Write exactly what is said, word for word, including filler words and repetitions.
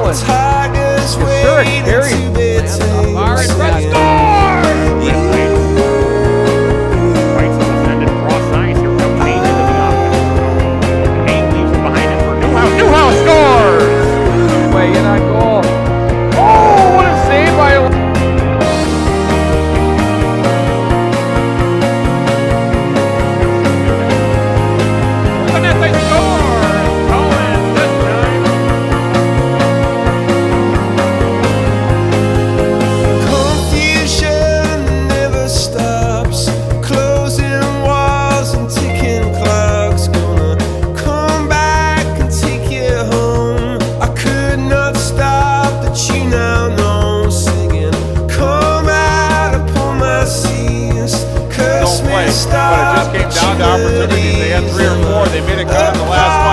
goal, and Zurich carries far in front. Score! White's defended cross ice. Here comes Hayne into the offense. Hayne leaves it behind him for Newhouse. Newhouse scores! Way in on goal. Oh, what a save by They score! Collins this time. Confusion never stops. Closing walls and ticking clocks. Gonna come back and take you home. I could not stop the tune now no singing. Come out upon my seas. Curse Don't play, me, but it just came down to opportunities. They had three or four. They made a cut in the last